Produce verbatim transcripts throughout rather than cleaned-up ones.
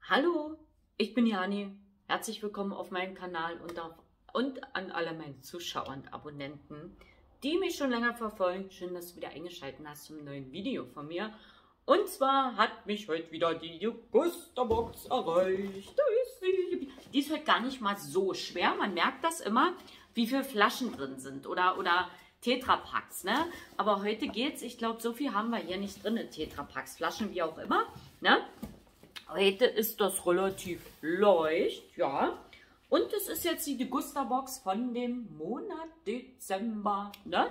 Hallo, ich bin Jani. Herzlich willkommen auf meinem Kanal und, auf, und an alle meine Zuschauer und Abonnenten, die mich schon länger verfolgen. Schön, dass du wieder eingeschaltet hast zum neuen Video von mir. Und zwar hat mich heute wieder die Degusta-Box erreicht. Da ist sie. Die ist heute gar nicht mal so schwer. Man merkt das immer, wie viele Flaschen drin sind oder, oder Tetrapacks. Ne? Aber heute geht's. Ich glaube, so viel haben wir hier nicht drin. Tetrapacks, Flaschen, wie auch immer. Ne? Heute ist das relativ leicht, ja. Und es ist jetzt die Degusta-Box von dem Monat Dezember. Ne?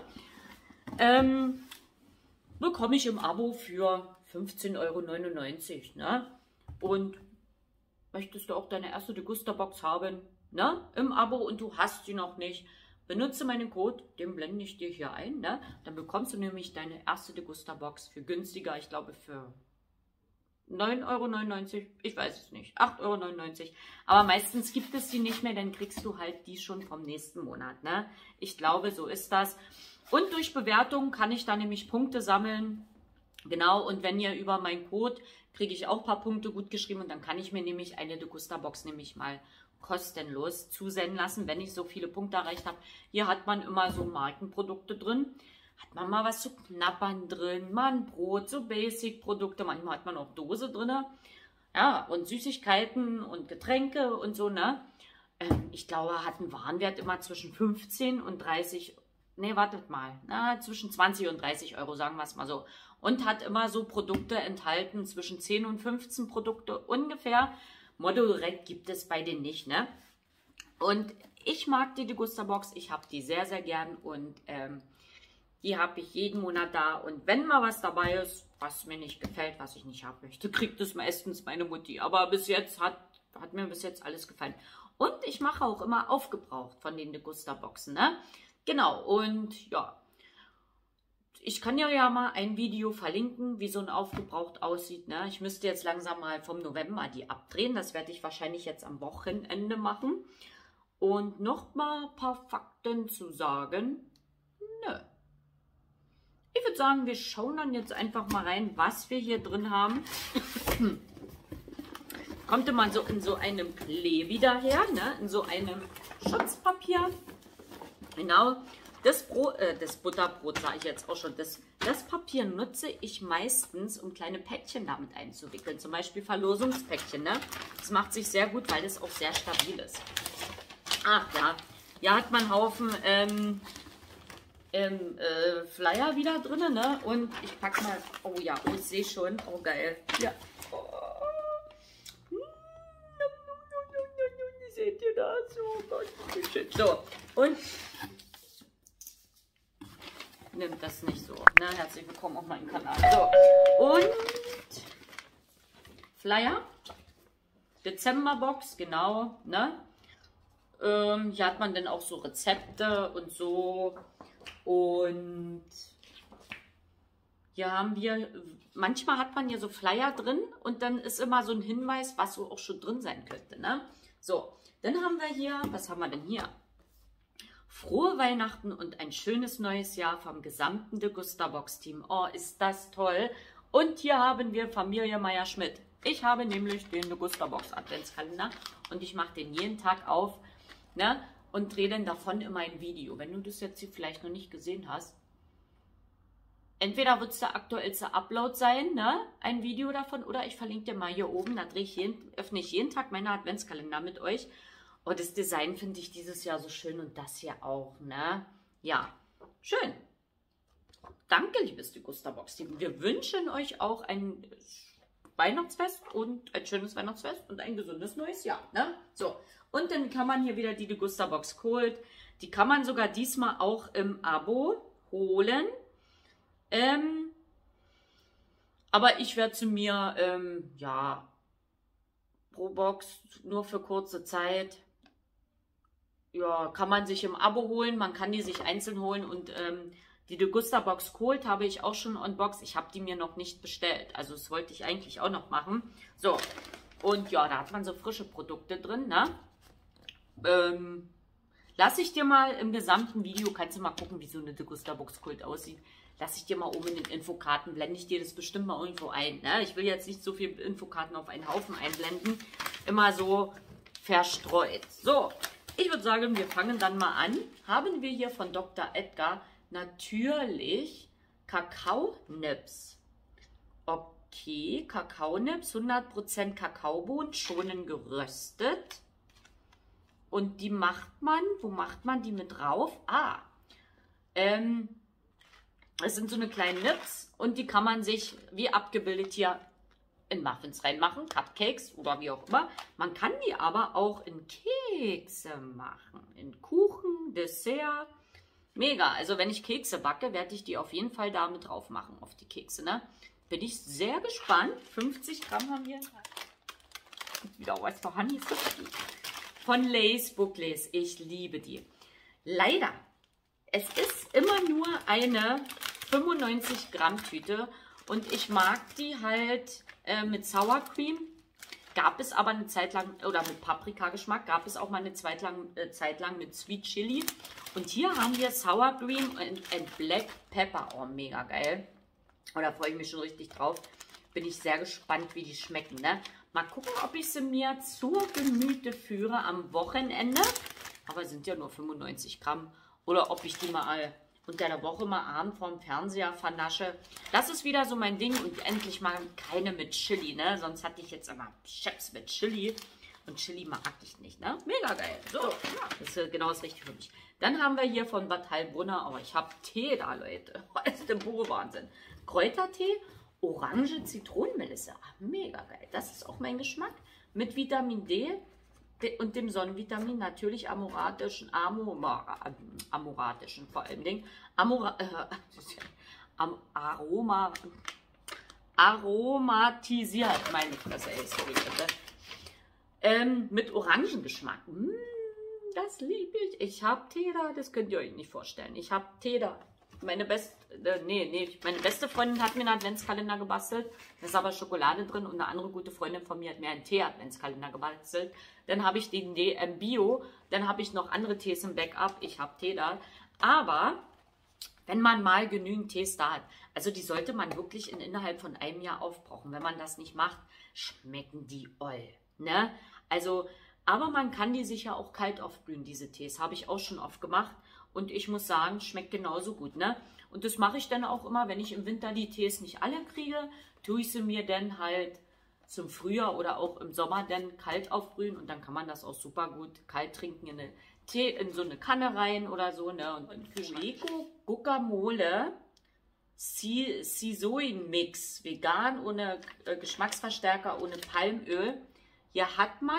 Ähm, bekomme ich im Abo für fünfzehn Euro neunundneunzig. Ne? Und möchtest du auch deine erste Degusta-Box haben? Ne? Im Abo und du hast sie noch nicht. Benutze meinen Code, den blende ich dir hier ein. Ne? Dann bekommst du nämlich deine erste Degusta-Box für günstiger, ich glaube für neun Euro neunundneunzig, ich weiß es nicht, acht Euro neunundneunzig. Aber meistens gibt es die nicht mehr, dann kriegst du halt die schon vom nächsten Monat. Ne? Ich glaube, so ist das. Und durch Bewertungen kann ich da nämlich Punkte sammeln. Genau, und wenn ihr über meinen Code, kriege ich auch ein paar Punkte gut geschrieben und dann kann ich mir nämlich eine Degusta-Box nämlich mal kostenlos zusenden lassen, wenn ich so viele Punkte erreicht habe. Hier hat man immer so Markenprodukte drin. Hat man mal was zu knabbern drin, mal ein Brot, so Basic-Produkte, manchmal hat man auch Dose drin. Ja, und Süßigkeiten und Getränke und so, ne? Ähm, ich glaube, hat einen Warenwert immer zwischen fünfzehn und dreißig, ne, wartet mal, na, zwischen zwanzig und dreißig Euro, sagen wir es mal so. Und hat immer so Produkte enthalten, zwischen zehn und fünfzehn Produkte ungefähr. Motto direkt gibt es bei denen nicht, ne? Und ich mag die Degusta-Box, ich habe die sehr, sehr gern und ähm, die habe ich jeden Monat da. Und wenn mal was dabei ist, was mir nicht gefällt, was ich nicht haben möchte, kriegt es meistens meine Mutti. Aber bis jetzt hat, hat mir bis jetzt alles gefallen. Und ich mache auch immer aufgebraucht von den Degusta-Boxen. Ne? Genau, und ja. Ich kann ja ja mal ein Video verlinken, wie so ein aufgebraucht aussieht. Ne? Ich müsste jetzt langsam mal vom November die abdrehen. Das werde ich wahrscheinlich jetzt am Wochenende machen. Und noch mal ein paar Fakten zu sagen. Nö. Ich würde sagen, wir schauen dann jetzt einfach mal rein, was wir hier drin haben. Kommt immer so in so einem Klee wieder her, ne? In so einem Schutzpapier. Genau, das, Brot, äh, das Butterbrot sage ich jetzt auch schon. Das, das Papier nutze ich meistens, um kleine Päckchen damit einzuwickeln. Zum Beispiel Verlosungspäckchen, ne? Das macht sich sehr gut, weil es auch sehr stabil ist. Ach ja, hier hat man einen Haufen Ähm, Ähm, äh, Flyer wieder drin, ne? Und ich packe mal, oh ja, oh, ich sehe schon, oh geil. Ja. Oh. Seht ihr das? Oh Gott, wie schön. So, und nimmt das nicht so. Ne? Herzlich willkommen auf meinem Kanal. So, und Flyer, Dezemberbox, genau, ne? Ähm, hier hat man dann auch so Rezepte und so. Und hier haben wir, manchmal hat man hier so Flyer drin und dann ist immer so ein Hinweis, was so auch schon drin sein könnte. Ne? So, dann haben wir hier, was haben wir denn hier? Frohe Weihnachten und ein schönes neues Jahr vom gesamten Degusta-Box-Team. Oh, ist das toll. Und hier haben wir Familie Meier-Schmidt. Ich habe nämlich den Degusta-Box-Adventskalender und ich mache den jeden Tag auf, ne? Und drehe dann davon immer ein Video. Wenn du das jetzt hier vielleicht noch nicht gesehen hast, entweder wird es der aktuellste Upload sein, ne? Ein Video davon, oder ich verlinke dir mal hier oben, da drehe ich jeden, öffne ich jeden Tag meine Adventskalender mit euch. Und das Design finde ich dieses Jahr so schön und das hier auch, ne? Ja, schön. Danke, liebes Degusta-Box-Team. Wir wünschen euch auch ein Weihnachtsfest und ein schönes Weihnachtsfest und ein gesundes neues Jahr, ne? So. Und dann kann man hier wieder die Degusta-Box Cold. Die kann man sogar diesmal auch im Abo holen. Ähm, aber ich werde zu mir, ähm, ja, pro Box nur für kurze Zeit. Ja, kann man sich im Abo holen. Man kann die sich einzeln holen. Und ähm, die Degusta-Box Cold habe ich auch schon unboxed. Ich habe die mir noch nicht bestellt. Also das wollte ich eigentlich auch noch machen. So, und ja, da hat man so frische Produkte drin, ne? Ähm, lass ich dir mal im gesamten Video, kannst du mal gucken, wie so eine Degusta-Box Cold aussieht. lasse ich dir mal oben in den Infokarten, blende ich dir das bestimmt mal irgendwo ein. Ne? Ich will jetzt nicht so viele Infokarten auf einen Haufen einblenden, immer so verstreut. So, ich würde sagen, wir fangen dann mal an. Haben wir hier von Doktor Edgar natürlich Kakaonips. Okay, Kakaonips, hundert Prozent Kakaobohnen, schonen geröstet. Und die macht man, wo macht man die mit drauf? Ah, ähm, es sind so eine kleinen Nips und die kann man sich, wie abgebildet hier, in Muffins reinmachen, Cupcakes oder wie auch immer. Man kann die aber auch in Kekse machen, in Kuchen, Dessert. Mega, also wenn ich Kekse backe, werde ich die auf jeden Fall da mit drauf machen, auf die Kekse, ne? Bin ich sehr gespannt. fünfzig Gramm haben wir. Und wieder was für Honey von Lay's Bookless. Ich liebe die. Leider, es ist immer nur eine fünfundneunzig Gramm Tüte und ich mag die halt äh, mit Sour Cream. Gab es aber eine Zeit lang, oder mit Paprika-Geschmack, gab es auch mal eine Zeit lang, äh, Zeit lang mit Sweet Chili. Und hier haben wir Sour Cream und, und Black Pepper. Oh, mega geil. Oh, da freue ich mich schon richtig drauf. Bin ich sehr gespannt, wie die schmecken, ne? Mal gucken, ob ich sie mir zur Gemüte führe am Wochenende. Aber es sind ja nur fünfundneunzig Gramm. Oder ob ich die mal unter der Woche mal abends vorm Fernseher vernasche. Das ist wieder so mein Ding. Und endlich mal keine mit Chili, ne? Sonst hatte ich jetzt immer Chips mit Chili. Und Chili mag ich nicht, ne? Mega geil. So, ja, das ist genau das Richtige für mich. Dann haben wir hier von Bad Heilbrunner. Aber ich habe Tee da, Leute. Das ist der pure Wahnsinn. Kräutertee, Orange, Zitronenmelisse. Ach, mega geil. Das ist auch mein Geschmack. Mit Vitamin D und dem Sonnenvitamin, natürlich amoratischen, amora, amoratischen vor allem Ding. Amora, äh, Aroma, aromatisiert, meine Fresse, ey, sorry, bitte. Ähm, mit Orangengeschmack. Mm, das liebe ich. Ich habe Tee da, das könnt ihr euch nicht vorstellen. Ich habe Tee da. Meine beste, äh, nee, nee, meine beste Freundin hat mir einen Adventskalender gebastelt. Da ist aber Schokolade drin und eine andere gute Freundin von mir hat mir einen Tee-Adventskalender gebastelt. Dann habe ich den D M Bio. Dann habe ich noch andere Tees im Backup. Ich habe Tee da. Aber wenn man mal genügend Tees da hat, also die sollte man wirklich in, innerhalb von einem Jahr aufbrauchen. Wenn man das nicht macht, schmecken die oll. Ne? Also, aber man kann die sicher auch kalt aufbrühen, diese Tees. Habe ich auch schon oft gemacht. Und ich muss sagen, schmeckt genauso gut, ne? Und das mache ich dann auch immer, wenn ich im Winter die Tees nicht alle kriege, tue ich sie mir dann halt zum Frühjahr oder auch im Sommer dann kalt aufbrühen. Und dann kann man das auch super gut kalt trinken, in, eine Tee, in so eine Kanne rein oder so, ne? Und, und Fuego Guacamole Sisoin Mix, vegan, ohne äh, Geschmacksverstärker, ohne Palmöl. Hier hat man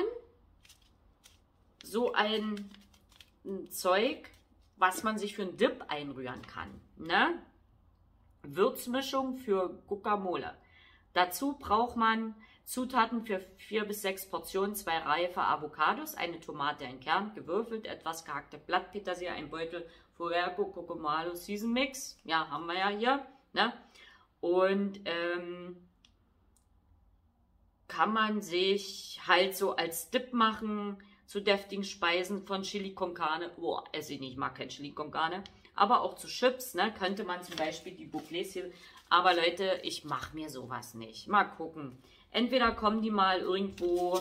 so ein, ein Zeug, was man sich für einen Dip einrühren kann. Ne? Würzmischung für Guacamole. Dazu braucht man Zutaten für vier bis sechs Portionen, zwei reife Avocados, eine Tomate, ein Kern, gewürfelt, etwas gehackte Blattpetersilie, ein Beutel Fuego Guacamole Season Mix. Ja, haben wir ja hier. Ne? Und ähm, kann man sich halt so als Dip machen zu deftigen Speisen von Chili con Carne. Boah, esse ich nicht, ich mag kein Chili con Carne. Aber auch zu Chips, ne, könnte man zum Beispiel die Bouclés hier. Aber Leute, ich mache mir sowas nicht. Mal gucken. Entweder kommen die mal irgendwo,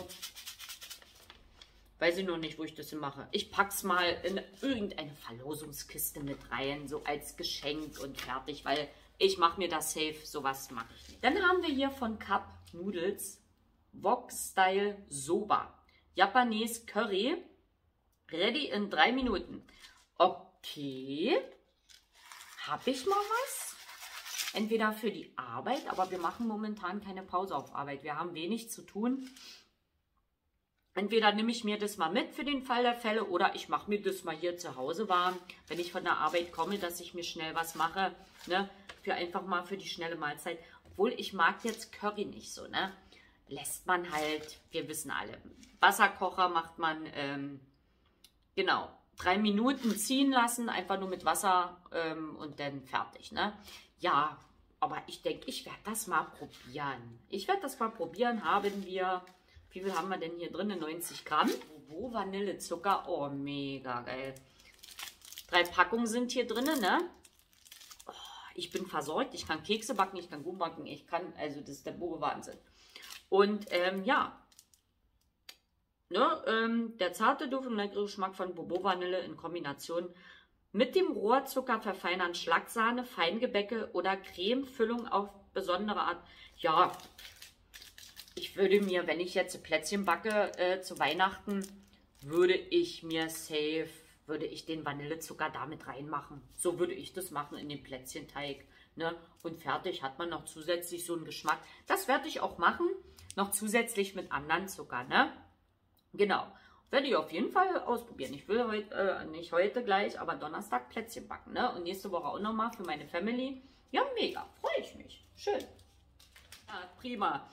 weiß ich noch nicht, wo ich das mache. Ich pack's mal in irgendeine Verlosungskiste mit rein, so als Geschenk und fertig, weil ich mache mir das safe, sowas mache ich nicht. Dann haben wir hier von Cup Noodles Wok Style Soba. Japanese Curry, ready in drei Minuten. Okay, habe ich mal was? Entweder für die Arbeit, aber wir machen momentan keine Pause auf Arbeit. Wir haben wenig zu tun. Entweder nehme ich mir das mal mit für den Fall der Fälle oder ich mache mir das mal hier zu Hause warm, wenn ich von der Arbeit komme, dass ich mir schnell was mache, ne? Für einfach mal für die schnelle Mahlzeit. Obwohl ich mag jetzt Curry nicht so, ne? Lässt man halt, wir wissen alle, Wasserkocher macht man, ähm, genau, drei Minuten ziehen lassen, einfach nur mit Wasser ähm, und dann fertig, ne? Ja, aber ich denke, ich werde das mal probieren. Ich werde das mal probieren, haben wir, wie viel haben wir denn hier drin? neunzig Gramm. Wo Vanillezucker, oh, mega geil. Drei Packungen sind hier drin, ne? Oh, Ich bin versorgt, ich kann Kekse backen, ich kann Kuchen backen, ich kann, also das ist der pure Wahnsinn. Und ähm, ja, ne, ähm, der zarte Duft und leckere Geschmack von Bobo Vanille in Kombination mit dem Rohrzucker verfeinern Schlagsahne, Feingebäcke oder Cremefüllung auf besondere Art. Ja, ich würde mir, wenn ich jetzt Plätzchen backe äh, zu Weihnachten, würde ich mir safe, würde ich den Vanillezucker damit reinmachen. So würde ich das machen in den Plätzchenteig. Ne? Und fertig hat man noch zusätzlich so einen Geschmack. Das werde ich auch machen, noch zusätzlich mit anderen Zucker. Ne? Genau. Werde ich auf jeden Fall ausprobieren. Ich will heute, äh, nicht heute gleich, aber Donnerstag Plätzchen backen. Ne? Und nächste Woche auch nochmal für meine Family. Ja, mega. Freue ich mich. Schön. Ja, prima.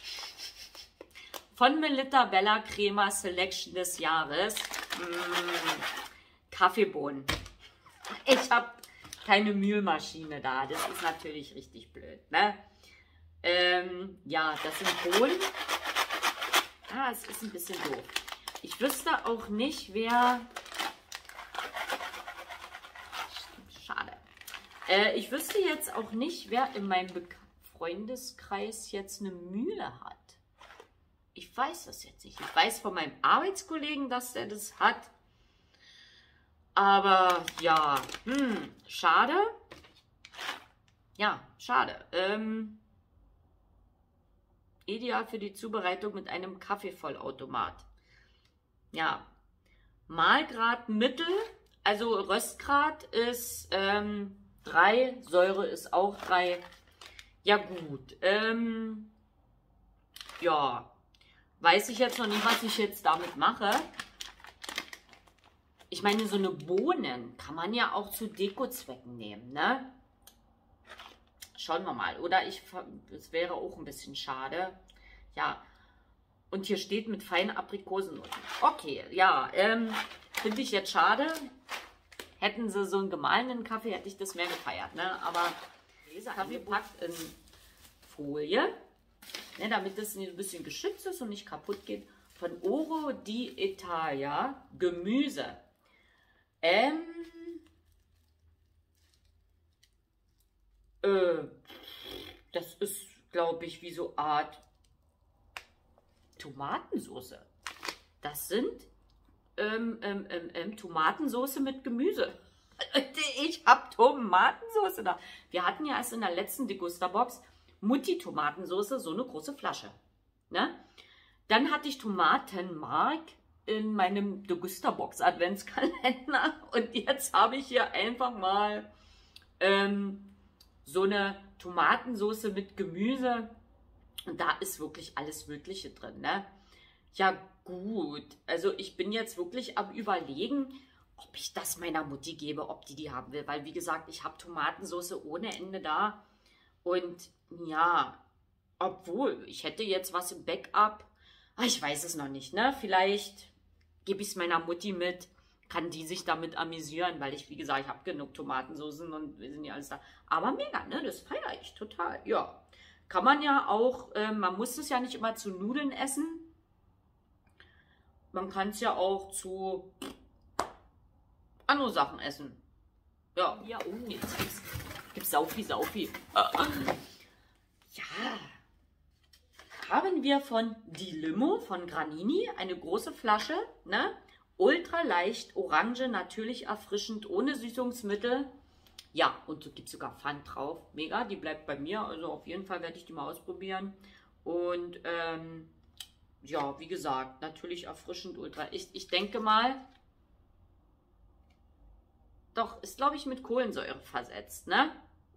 Von Melitta Bella Crema Selection des Jahres. Mmh, Kaffeebohnen. Ich habe keine Mühlmaschine da. Das ist natürlich richtig blöd. Ne? Ähm, ja, das sind Bohnen. Ah, es ist ein bisschen doof. Ich wüsste auch nicht, wer... Schade. Äh, ich wüsste jetzt auch nicht, wer in meinem Be Freundeskreis jetzt eine Mühle hat. Ich weiß das jetzt nicht. Ich weiß von meinem Arbeitskollegen, dass der das hat. Aber ja, hm, schade. Ja, schade. Ähm, ideal für die Zubereitung mit einem Kaffeevollautomat. Ja, Mahlgrad Mittel, also Röstgrad ist ähm, drei, Säure ist auch drei. Ja gut, ähm, ja, weiß ich jetzt noch nicht, was ich jetzt damit mache. Ich meine, so eine Bohnen kann man ja auch zu Dekozwecken nehmen, ne? Schauen wir mal. Oder ich, es wäre auch ein bisschen schade. Ja, und hier steht mit feinen Aprikosennoten. Okay, ja, ähm, finde ich jetzt schade. Hätten sie so einen gemahlenen Kaffee, hätte ich das mehr gefeiert, ne? Aber Kaffee packt in Folie, ne, damit das ein bisschen geschützt ist und nicht kaputt geht. Von Oro di Italia Gemüse. Ähm, äh, das ist, glaube ich, wie so Art Tomatensauce. Das sind ähm, ähm, ähm, ähm, Tomatensauce mit Gemüse. Ich habe Tomatensauce da. Wir hatten ja erst in der letzten Degusta-Box Mutti-Tomatensauce, so eine große Flasche. Ne? Dann hatte ich Tomatenmark in meinem Degusta-Box-Adventskalender. Und jetzt habe ich hier einfach mal ähm, so eine Tomatensauce mit Gemüse. Und da ist wirklich alles Mögliche drin, ne? Ja gut, also ich bin jetzt wirklich am Überlegen, ob ich das meiner Mutti gebe, ob die die haben will. Weil wie gesagt, ich habe Tomatensauce ohne Ende da. Und ja, obwohl, ich hätte jetzt was im Backup. Ach, ich weiß es noch nicht, ne? Vielleicht gebe ich es meiner Mutti mit, kann die sich damit amüsieren. Weil ich, wie gesagt, ich habe genug Tomatensoßen und wir sind ja alles da. Aber mega, ne? Das feiere ich total, ja. Kann man ja auch, äh, man muss es ja nicht immer zu Nudeln essen. Man kann es ja auch zu anderen Sachen essen. Ja, ja, oh, jetzt gibt's, gibt's Saufi, Saufi. Ja, haben wir von Die Limo von Granini, eine große Flasche, ne? Ultra leicht, orange, natürlich erfrischend, ohne Süßungsmittel. Ja, und so gibt es sogar Pfand drauf. Mega, die bleibt bei mir. Also auf jeden Fall werde ich die mal ausprobieren. Und ähm, ja, wie gesagt, natürlich erfrischend ultra. Ich, ich denke mal, doch, ist glaube ich mit Kohlensäure versetzt, ne?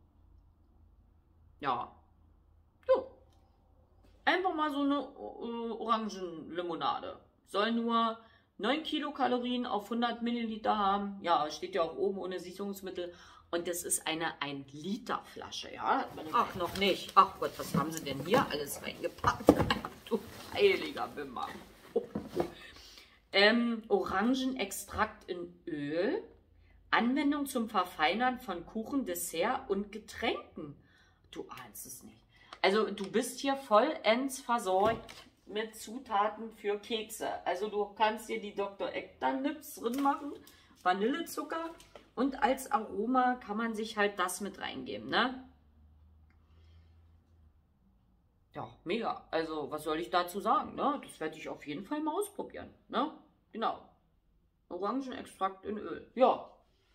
Ja. So. Einfach mal so eine äh, Orangenlimonade. Soll nur neun Kilokalorien auf hundert Milliliter haben. Ja, steht ja auch oben ohne Süßungsmittel. Und das ist eine ein Liter Flasche, ja? Ach, noch nicht. Ach Gott, was haben sie denn hier alles reingepackt? Du heiliger Bimmer. Oh, oh. Ähm, Orangenextrakt in Öl. Anwendung zum Verfeinern von Kuchen, Dessert und Getränken. Du ahnst es nicht. Also du bist hier vollends versorgt mit Zutaten für Kekse. Also du kannst dir die Doktor Ektar Nips drin machen, Vanillezucker Und als Aroma kann man sich halt das mit reingeben, ne? Ja, mega. Also, was soll ich dazu sagen, ne? Das werde ich auf jeden Fall mal ausprobieren, ne? Genau. Orangenextrakt in Öl. Ja.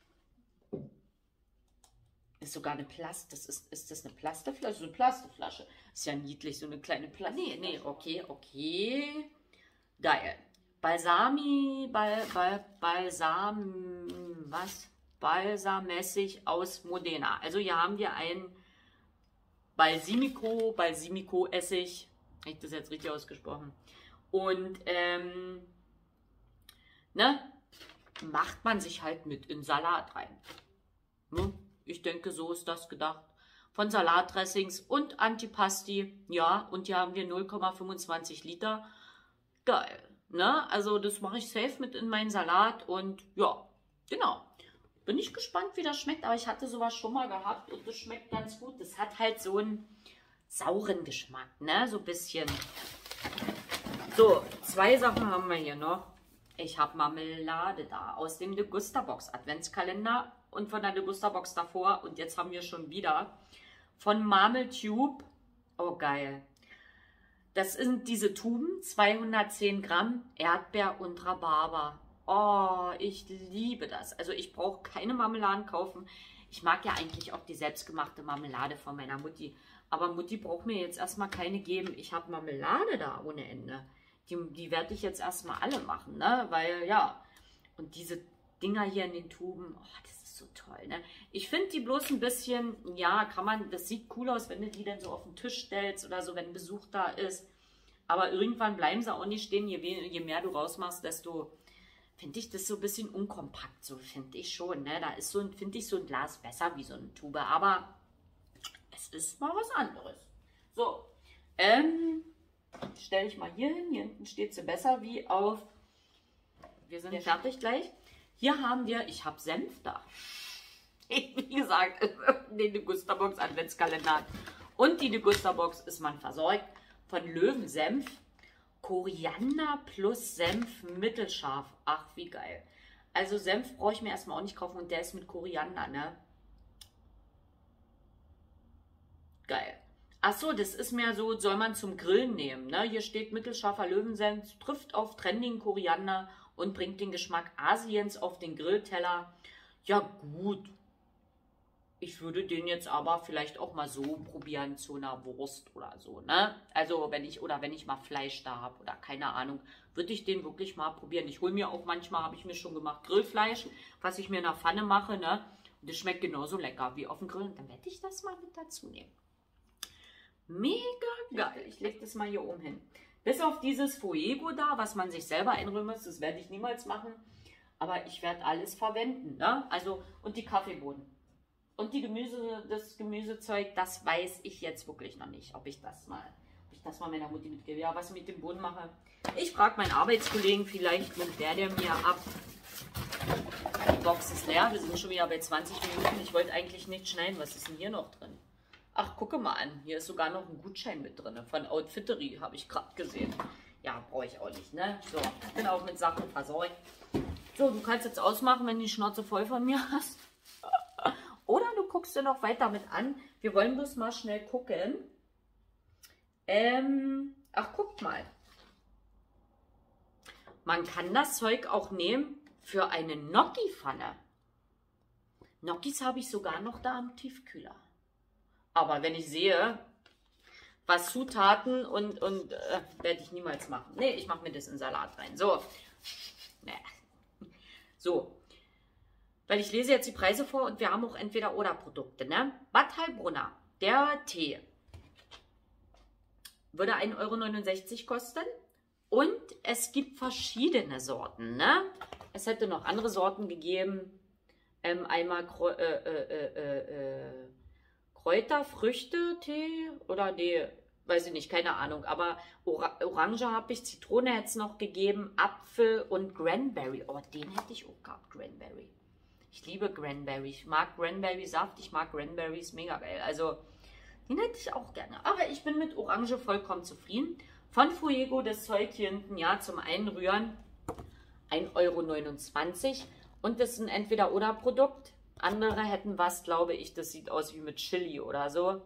Ist sogar eine Plast. Das ist, ist das eine Plastikflasche? So eine Plastikflasche. Ist ja niedlich, so eine kleine Plastik. Nee, nee, okay, okay. Geil. Balsami, Bal, Bal, Balsam, was? Balsamessig aus Modena. Also hier haben wir ein Balsamico, Balsamico-Essig. Habe ich das jetzt richtig ausgesprochen? Und, ähm, ne? Macht man sich halt mit in Salat rein. Ne? Ich denke, so ist das gedacht. Von Salatdressings und Antipasti. Ja, und hier haben wir null Komma fünfundzwanzig Liter. Geil. Ne? Also das mache ich safe mit in meinen Salat. Und ja, genau. Bin ich gespannt, wie das schmeckt. Aber ich hatte sowas schon mal gehabt und das schmeckt ganz gut. Das hat halt so einen sauren Geschmack. Ne? So ein bisschen. So, zwei Sachen haben wir hier noch. Ich habe Marmelade da aus dem Degusta-Box Adventskalender und von der Degusta-Box davor. Und jetzt haben wir schon wieder von Marmeltube. Oh, geil. Das sind diese Tuben, zweihundertzehn Gramm Erdbeer und Rhabarber. Oh, ich liebe das. Also ich brauche keine Marmeladen kaufen. Ich mag ja eigentlich auch die selbstgemachte Marmelade von meiner Mutti. Aber Mutti braucht mir jetzt erstmal keine geben. Ich habe Marmelade da ohne Ende. Die, die werde ich jetzt erstmal alle machen, ne? Weil, ja, und diese Dinger hier in den Tuben, oh, das ist so toll, ne? Ich finde die bloß ein bisschen, ja, kann man, das sieht cool aus, wenn du die dann so auf den Tisch stellst oder so, wenn Besuch da ist. Aber irgendwann bleiben sie auch nicht stehen. Je, je mehr du rausmachst, desto, finde ich das so ein bisschen unkompakt, so finde ich schon, ne? Da ist so, finde ich, so ein Glas besser wie so eine Tube, aber es ist mal was anderes. So, ähm... stelle ich mal hier hin. Hier hinten steht sie besser wie auf. Wir sind fertig gleich. Hier haben wir, ich habe Senf da. Wie gesagt, die Degusta-Box Adventskalender. Und die Degusta-Box ist man versorgt von Löwensenf. Koriander plus Senf mittelscharf. Ach, wie geil. Also Senf brauche ich mir erstmal auch nicht kaufen und der ist mit Koriander, ne? Geil. Ach so, das ist mehr so, soll man zum Grillen nehmen. Ne? Hier steht mittelscharfer Löwensenf, trifft auf trendigen Koriander und bringt den Geschmack Asiens auf den Grillteller. Ja gut, ich würde den jetzt aber vielleicht auch mal so probieren zu einer Wurst oder so. Ne? Also wenn ich, oder wenn ich mal Fleisch da habe oder keine Ahnung, würde ich den wirklich mal probieren. Ich hole mir auch manchmal, habe ich mir schon gemacht, Grillfleisch, was ich mir in der Pfanne mache. Ne? Und das schmeckt genauso lecker wie auf dem Grill. Und dann werde ich das mal mit dazu nehmen. Mega geil. Ich lege das mal hier oben hin. Bis auf dieses Fuego da, was man sich selber einrühren muss, das werde ich niemals machen. Aber ich werde alles verwenden. Ne? Also, und die Kaffeebohnen. Und die Gemüse, das Gemüsezeug, das weiß ich jetzt wirklich noch nicht, ob ich das mal, ob ich das mal meiner Mutti mitgebe. Ja, was ich mit dem Boden mache. Ich frage meinen Arbeitskollegen, vielleicht nimmt der, der mir ab. Die Box ist leer, wir sind schon wieder bei zwanzig Minuten. Ich wollte eigentlich nicht schneiden. Was ist denn hier noch drin? Ach, gucke mal an, hier ist sogar noch ein Gutschein mit drin, von Outfittery, habe ich gerade gesehen. Ja, brauche ich auch nicht, ne? So, ich bin auch mit Sachen versorgt. So, du kannst jetzt ausmachen, wenn du die Schnauze voll von mir hast. Oder du guckst dir noch weiter mit an. Wir wollen bloß mal schnell gucken. Ähm, ach, guckt mal. Man kann das Zeug auch nehmen für eine Gnocchi-Pfanne. Gnocchis habe ich sogar noch da am Tiefkühler. Aber wenn ich sehe, was Zutaten und, und äh, werde ich niemals machen. Nee, ich mache mir das in Salat rein. So. Nee. So. Weil ich lese jetzt die Preise vor und wir haben auch entweder oder Produkte. Ne? Bad Heilbrunner, der Tee, würde ein Euro neunundsechzig kosten. Und es gibt verschiedene Sorten. Ne? Es hätte noch andere Sorten gegeben. Ähm, einmal äh, äh, äh, äh, Kräuter, Früchte, Tee oder nee, weiß ich nicht, keine Ahnung. Aber Or Orange habe ich, Zitrone hätte es noch gegeben, Apfel und Cranberry. Oh, den hätte ich auch gehabt, Cranberry. Ich liebe Cranberry. Ich mag Cranberry-Saft, ich mag Cranberries, mega geil. Also, den hätte ich auch gerne. Aber ich bin mit Orange vollkommen zufrieden. Von Fuego das Zeug hier hinten, ja, zum Einrühren ein Euro neunundzwanzig. Und das ist ein Entweder-Oder-Produkt. Andere hätten was, glaube ich, das sieht aus wie mit Chili oder so.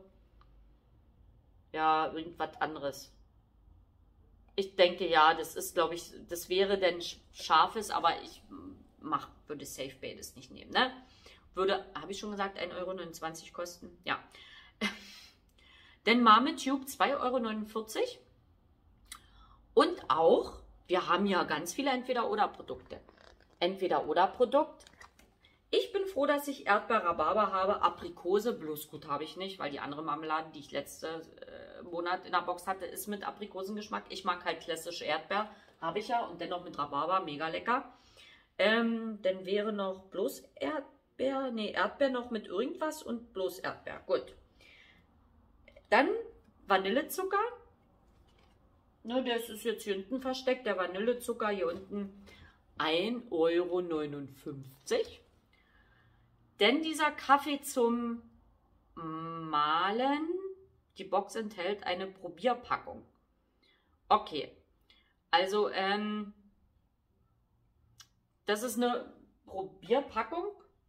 Ja, irgendwas anderes. Ich denke, ja, das ist, glaube ich, das wäre denn scharfes, aber ich mach, würde Safe Baileys nicht nehmen, ne? Würde, habe ich schon gesagt, ein Euro neunundzwanzig kosten? Ja. Denn Marmitude zwei Euro neunundvierzig. Und auch, wir haben ja ganz viele Entweder-Oder-Produkte. Entweder-Oder-Produkt. Ich bin froh, dass ich Erdbeer-Rhabarber habe. Aprikose, bloß gut habe ich nicht, weil die andere Marmelade, die ich letzte äh, Monat in der Box hatte, ist mit Aprikosengeschmack. Ich mag halt klassische Erdbeer, habe ich ja. Und dennoch mit Rhabarber, mega lecker. Ähm, dann wäre noch bloß Erdbeer, nee, Erdbeer noch mit irgendwas und bloß Erdbeer. Gut. Dann Vanillezucker. Ne, das ist jetzt hier unten versteckt. Der Vanillezucker hier unten ein Euro neunundfünfzig. Denn dieser Kaffee zum Mahlen, die Box enthält eine Probierpackung. Okay, also ähm, das ist eine Probierpackung.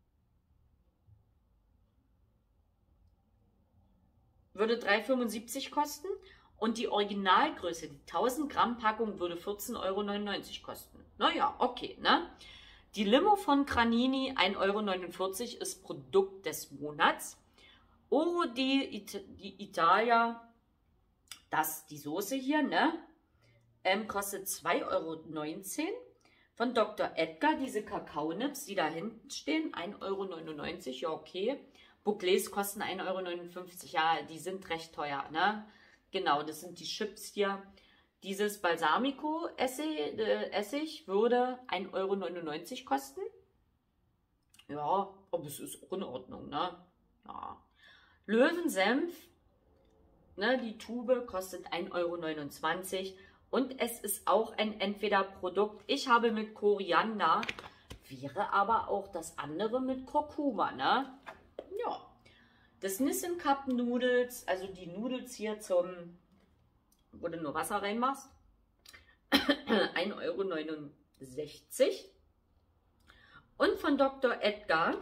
Würde drei Euro fünfundsiebzig kosten. Und die Originalgröße, die tausend Gramm Packung, würde vierzehn Euro neunundneunzig kosten. Naja, okay, ne? Die Limo von Granini, ein Euro neunundvierzig, ist Produkt des Monats. Oro di, It di Italia, das die Soße hier, ne? Ähm, kostet zwei Euro neunzehn. Von Doktor Edgar, diese Kakaonips, die da hinten stehen, ein Euro neunundneunzig, ja okay. Bouclés kosten ein Euro neunundfünfzig, ja, die sind recht teuer, ne? Genau, das sind die Chips hier. Dieses Balsamico-Essig äh, Essig würde ein Euro neunundneunzig kosten. Ja, aber es ist auch in Ordnung, ne? Ja. Löwensenf, ne, die Tube kostet ein Euro neunundzwanzig. Und es ist auch ein Entweder-Produkt. Ich habe mit Koriander, wäre aber auch das andere mit Kurkuma, ne? Ja. Das Nissin Cup Noodles, also die Noodles hier zum, wo du nur Wasser reinmachst, ein Euro neunundsechzig. Und von Doktor Edgar,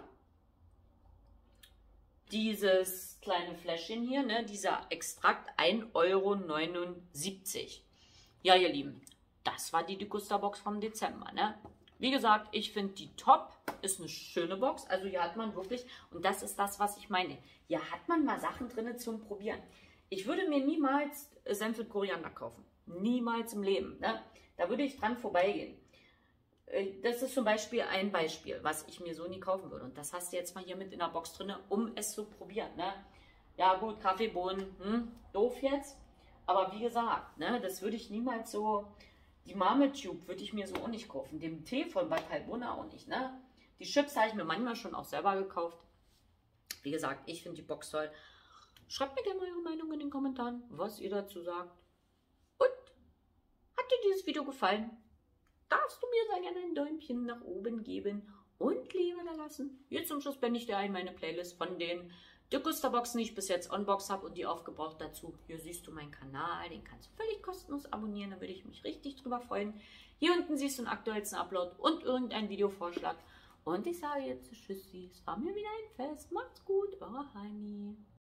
dieses kleine Fläschchen hier, ne, dieser Extrakt, ein Euro neunundsiebzig. Ja, ihr Lieben, das war die Degusta-Box vom Dezember, ne? Wie gesagt, ich finde die top, ist eine schöne Box. Also hier hat man wirklich, und das ist das, was ich meine, hier hat man mal Sachen drin zum Probieren. Ich würde mir niemals Senf mit Koriander kaufen. Niemals im Leben. Ne? Da würde ich dran vorbeigehen. Das ist zum Beispiel ein Beispiel, was ich mir so nie kaufen würde. Und das hast du jetzt mal hier mit in der Box drin, um es zu probieren. Ne? Ja gut, Kaffeebohnen, hm, doof jetzt. Aber wie gesagt, ne, das würde ich niemals so... Die Marmitude würde ich mir so auch nicht kaufen. Den Tee von Batalbona auch nicht. Ne? Die Chips habe ich mir manchmal schon auch selber gekauft. Wie gesagt, ich finde die Box toll. Schreibt mir gerne mal eure Meinung in den Kommentaren, was ihr dazu sagt. Und hat dir dieses Video gefallen? Darfst du mir sehr gerne ein Däumchen nach oben geben und Liebe da lassen. Hier zum Schluss blende ich dir ein meine Playlist von den Degusta-Boxen, die ich bis jetzt unboxed habe und die aufgebraucht dazu. Hier siehst du meinen Kanal, den kannst du völlig kostenlos abonnieren, da würde ich mich richtig drüber freuen. Hier unten siehst du den aktuellsten Upload und irgendeinen Videovorschlag. Und ich sage jetzt Tschüssi, es war mir wieder ein Fest. Macht's gut, eure Hani.